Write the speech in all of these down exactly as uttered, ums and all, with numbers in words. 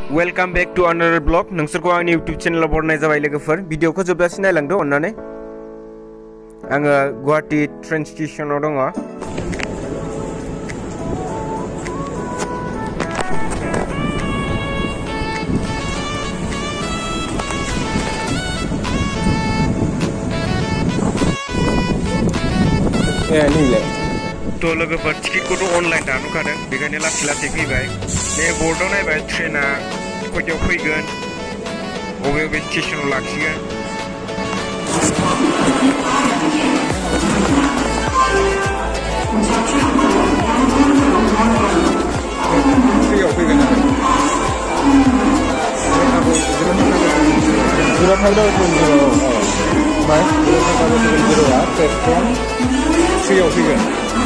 Welcome back to another vlog. नोंसोरखौ आंनि YouTube channel आव बरायनाय जाबाय लोगोफोर भिडिअखौ जोबजासिम नायलांदो अन्नानै आङो गुवाहाटी ट्रेन स्टेशनाव दङ ए निले तो लोगोफोर टिकेटखौथ' अनलाइन दानखादों बेखायनो लासै लासै फैबाय बे बर्डआव नायबाय ट्रेना खयथायाव फैगोन बबे बबे स्टेशनाव लाखिगोन फ्रियाव फैगोन zero five double seven zero ओमफ्राय zero five double seven zero आ प्लेटफर्म फ्रियाव फैगोन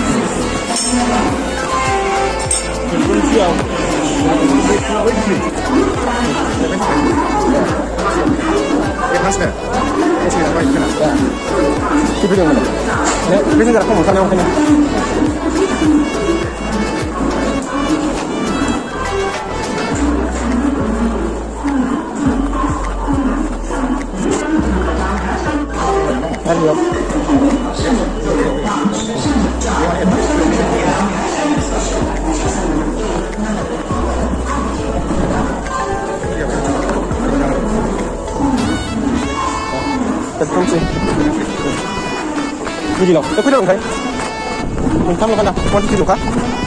Begini loh, aku dong kan? Kamu kan dah, mau tidur kah?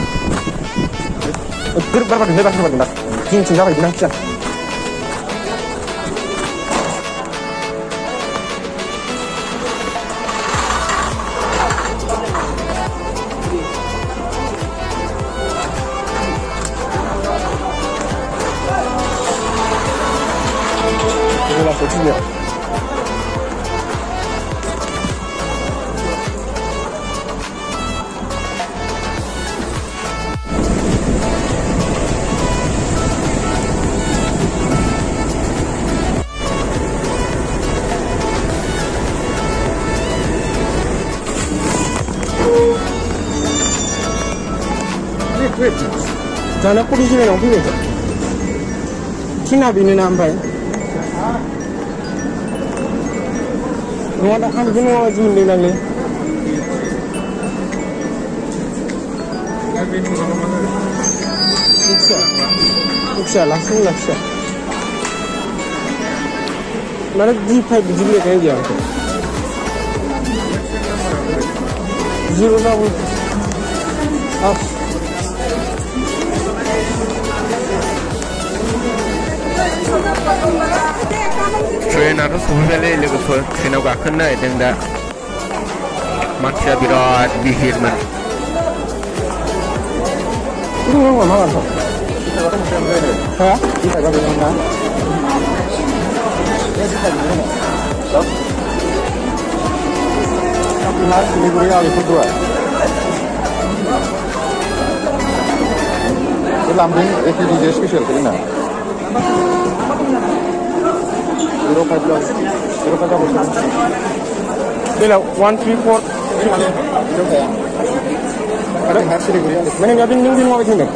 Geruk berapa dah? Berapa dah? Jin jin apa ini nak? Ini lah posisinya. Jangan aku di sini nak pilih. Cina bini nampai. Rumah tak kan bini awak cuma di dalam ni. Iksa, iksa langsung langsung. Mana G five biji kan dia? Zero double. Up. Train harus sampai logofor train aku akan naik dan dah masih berat bihir man. Ini orang mana tu? Hah? Kita kau bilang dah. Tapi hari ini beri awal itu dua. Lambing itu di special kena. Zero five plus zero five double seven. Bila one three four. Ada hasil dia. Mana yang abang ning ning mau ikut ni?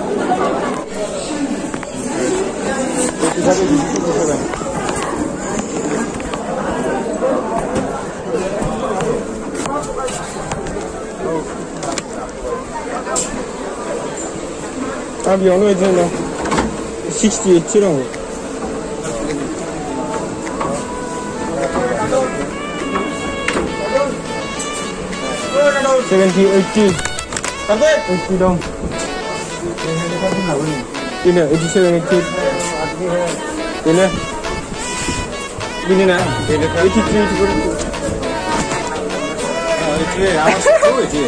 Itu sahaja di situ sahaja. Abi onu edin. Sixty eight kilo. Seventy eighty. Eighty dong. Ini eighty seven eighty. Ini. Ini na. Eighty three. Eighty three. Awas tu je.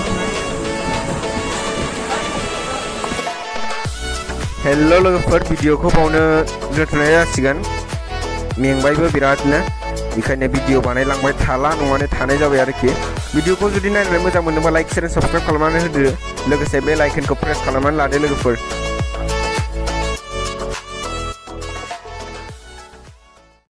Hello लोगोफोर भिडिअखौ बावनो दोनथ'नाय जासिगोन मेंबायबो बिरादनो बेखायनो भिडिअ बानायलांबाय थाला नङानो थानाय जाबाय आरोखि भिडिअखौ जुदि नायनानै मोजां मोनोबा लाइक शेयार साबस्क्राइब खालामनानै होदो लोगोसे बेल आइकनखौ प्रेस खालामनानै लादो लोगोफोर